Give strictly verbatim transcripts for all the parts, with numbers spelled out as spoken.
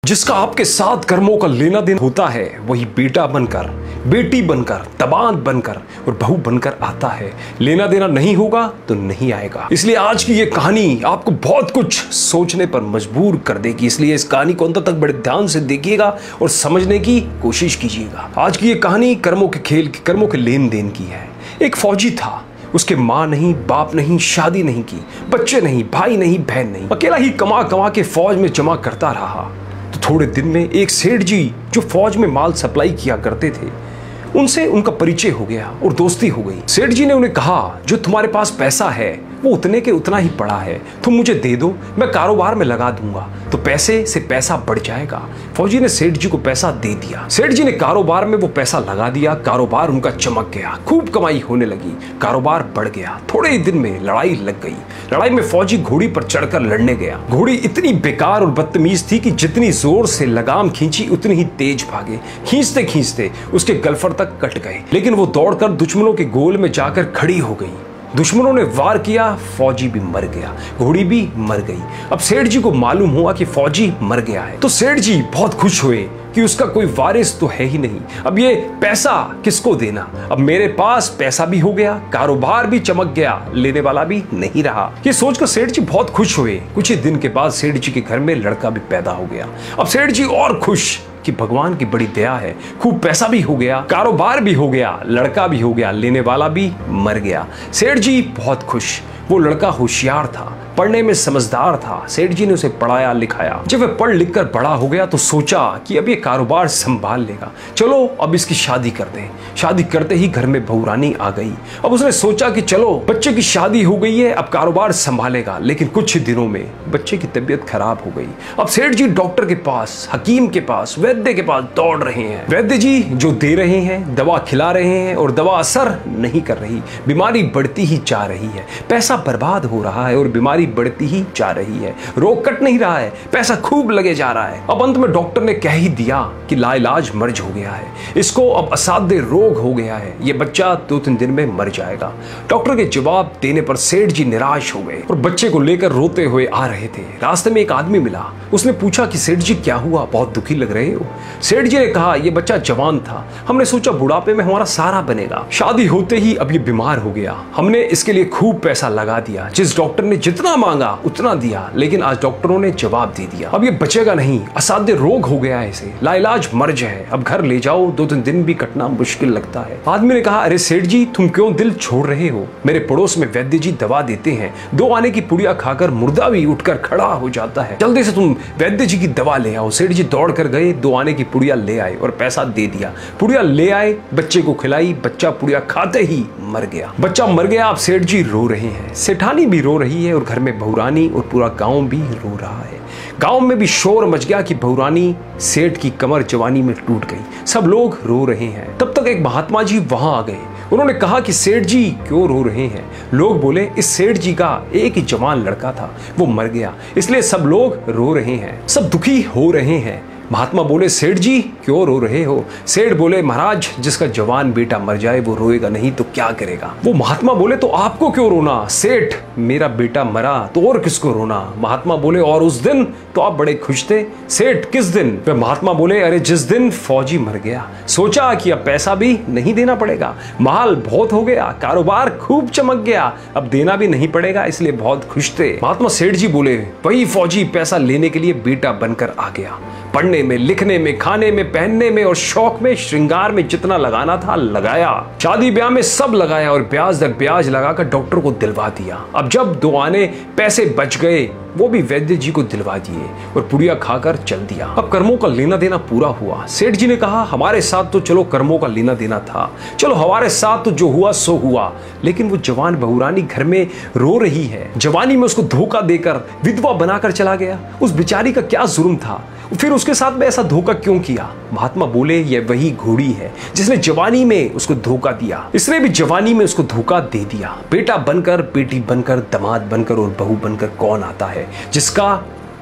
जिसका आपके साथ कर्मों का लेना देना होता है वही बेटा बनकर, बेटी बनकर, दामाद बनकर और बहू बनकर आता है। लेना देना नहीं होगा तो नहीं आएगा। इसलिए आज की ये कहानी आपको बहुत कुछ सोचने पर मजबूर कर देगी। इसलिए इस कहानी को अंत तक बड़े ध्यान से देखिएगा और समझने की कोशिश कीजिएगा। आज की ये कहानी कर्मों के खेल की, कर्मों के लेन देन की है। एक फौजी था, उसके माँ नहीं, बाप नहीं, शादी नहीं की, बच्चे नहीं, भाई नहीं, बहन नहीं, अकेला ही कमा कमा के फौज में जमा करता रहा। तो थोड़े दिन में एक सेठ जी जो फौज में माल सप्लाई किया करते थे, उनसे उनका परिचय हो गया और दोस्ती हो गई। सेठ जी ने उन्हें कहा, जो तुम्हारे पास पैसा है वो उतने के उतना ही पड़ा है, तुम मुझे दे दो, मैं कारोबार में लगा दूंगा तो पैसे से पैसा बढ़ जाएगा। फौजी ने सेठ जी को पैसा दे दिया। सेठ जी ने कारोबार में वो पैसा लगा दिया। कारोबार उनका चमक गया, खूब कमाई होने लगी, कारोबार बढ़ गया। थोड़े ही दिन में लड़ाई लग गई। लड़ाई में फौजी घोड़ी पर चढ़कर लड़ने गया। घोड़ी इतनी बेकार और बदतमीज थी कि जितनी जोर से लगाम खींची उतनी ही तेज भागे। खींचते खींचते उसके गलफर तक कट गए, लेकिन वो दौड़कर दुश्मनों के गोल में जाकर खड़ी हो गई। दुश्मनों ने वार किया, फौजी भी मर गया, घोड़ी भी मर गई। अब सेठ जी को मालूम हुआ कि फौजी मर गया है, तो सेठ जी बहुत खुश हुए कि उसका कोई वारिस तो है ही नहीं। अब ये पैसा किसको देना? अब मेरे पास पैसा भी हो गया, कारोबार भी चमक गया, लेने वाला भी नहीं रहा। ये सोचकर सेठ जी बहुत खुश हुए। कुछ ही दिन के बाद सेठ जी के घर में लड़का भी पैदा हो गया। अब सेठ जी और खुश कि भगवान की बड़ी दया है, खूब पैसा भी हो गया, कारोबार भी हो गया, लड़का भी हो गया, लेने वाला भी मर गया। सेठ जी बहुत खुश। वो लड़का होशियार था, पढ़ने में समझदार था। सेठ जी ने उसे पढ़ाया लिखाया। जब वह पढ़ लिख कर बड़ा हो गया तो सोचा कि अब ये कारोबार संभाल लेगा, चलो अब इसकी शादी कर दें। शादी करते ही घर में बहू रानी आ गई। अब उसने सोचा कि चलो बच्चे की शादी हो गई है, अब कारोबार संभालेगा। लेकिन कुछ ही दिनों में बच्चे की तबीयत खराब हो गई। अब सेठ जी डॉक्टर के पास, हकीम के पास, वैद्य के पास दौड़ रहे हैं। वैद्य जी जो दे रहे हैं, दवा खिला रहे हैं और दवा असर नहीं कर रही, बीमारी बढ़ती ही जा रही है, पैसा बर्बाद हो रहा है और बीमारी बढ़ती ही जा रही है, रोग कट नहीं रहा है, पैसा खूब लगे जा रहा है। अब अंत में डॉक्टर ने कह ही दिया कि लाइलाज मर्ज हो गया है, इसको अब असाध्य रोग हो गया है, ये बच्चा दो तीन दिन में मर जाएगा। डॉक्टर के जवाब देने पर सेठ जी निराश हो गए और बच्चे को लेकर रोते हुए आ रहे थे। रास्ते में एक आदमी मिला। उसने पूछा कि सेठ जी क्या हुआ, बहुत दुखी लग रहे हो? सेठ जी ने कहा, यह बच्चा जवान था, हमने सोचा बुढ़ापे में हमारा सहारा बनेगा, शादी होते ही अब ये बीमार हो गया, हमने इसके लिए खूब पैसा लगा दिया, जिस डॉक्टर ने जितना मांगा उतना दिया, लेकिन आज डॉक्टरों ने जवाब दे दिया, अब ये बचेगा नहीं, असाध्य रोग हो गया है, इसे लाइलाज मर्ज है, अब घर ले जाओ, दो तीन दिन भी कटना मुश्किल लगता है। आदमी ने कहा, अरे सेठ जी तुम क्यों दिल छोड़ रहे हो? मेरे पड़ोस में वैद्य जी दवा देते हैं, दो आने की पुड़िया खाकर मुर्दा भी उठकर खड़ा हो जाता है, जल्दी से तुम वैद्य जी की दवा ले आओ। सेठ जी दौड़ कर गए, दो आने की पुड़िया ले आए और पैसा दे दिया। पुड़िया ले आए, बच्चे को खिलाई, बच्चा पुड़िया खाते ही मर गया। बच्चा मर गया। अब सेठ जी रो रहे हैं, सेठानी भी रो रही है और घर में बहुरानी और पूरा गांव भी रो रहा है। गांव में भी शोर मच गया कि बहुरानी सेठ की कमर जवानी में टूट गई। सब लोग रो रहे हैं। तब तक एक महात्मा जी वहां आ गए। उन्होंने कहा कि सेठ जी क्यों रो रहे हैं? लोग बोले, इस सेठ जी का एक ही जवान लड़का था, वो मर गया, इसलिए सब लोग रो रहे हैं, सब दुखी हो रहे हैं। महात्मा बोले, सेठ जी क्यों रो रहे हो? सेठ बोले, महाराज जिसका जवान बेटा मर जाए वो रोएगा नहीं तो क्या करेगा? वो महात्मा बोले, तो आपको क्यों रोना? सेठ मेरा बेटा मरा तो और किसको रोना? महात्मा बोले, और उस दिन तो आप बड़े खुश थे। सेठ किस दिन? वे महात्मा बोले, अरे जिस दिन फौजी मर गया, सोचा कि अब पैसा भी नहीं देना पड़ेगा, माल बहुत हो गया, कारोबार खूब चमक गया, अब देना भी नहीं पड़ेगा, इसलिए बहुत खुश थे। महात्मा सेठ जी बोले, वही फौजी पैसा लेने के लिए बेटा बनकर आ गया, पढ़ने में, लिखने में, खाने में, पहनने में और शौक में, श्रृंगार में जितना लगाना था लगाया, शादी ब्याह में सब लगाया और ब्याज दर ब्याज लगाकर डॉक्टर को दिलवा दिया। अब जब दो आने पैसे बच गए वो भी वैद्य जी को दिलवा दिए और पुड़िया खाकर चल दिया। अब कर्मों का लेना देना पूरा हुआ। सेठ जी ने कहा, हमारे साथ तो चलो कर्मों का लेना देना था, चलो हमारे साथ तो जो हुआ सो हुआ, लेकिन वो जवान बहुरानी घर में रो रही है, जवानी में उसको धोखा देकर विधवा बनाकर चला गया, उस बेचारी का क्या जुर्म था? फिर उसके साथ में ऐसा धोखा क्यों किया? महात्मा बोले, यह वही घोड़ी है जिसने जवानी में उसको धोखा दिया, इसने भी जवानी में उसको धोखा दे दिया। बेटा बनकर, बेटी बनकर, दामाद बनकर और बहू बनकर कौन आता है जिसका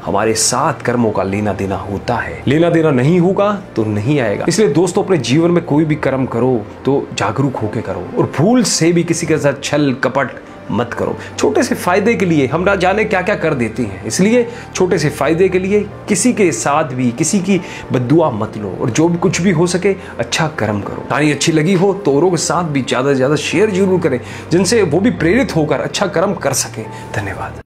हमारे साथ कर्मों का लेना देना होता है। लेना देना नहीं होगा तो नहीं आएगा। इसलिए दोस्तों अपने जीवन में कोई भी कर्म करो तो जागरूक होकर करो और भूल से भी किसी के साथ छल कपट मत करो। छोटे से फायदे के लिए हम ना जाने क्या क्या कर देते हैं, इसलिए छोटे से फायदे के लिए किसी के साथ भी किसी की बद्दुआ मत लो और जो भी कुछ भी हो सके अच्छा कर्म करो। कहानी अच्छी लगी हो तो औरों के साथ भी ज्यादा से ज्यादा शेयर जरूर करें, जिनसे वो भी प्रेरित होकर अच्छा कर्म कर सके। धन्यवाद।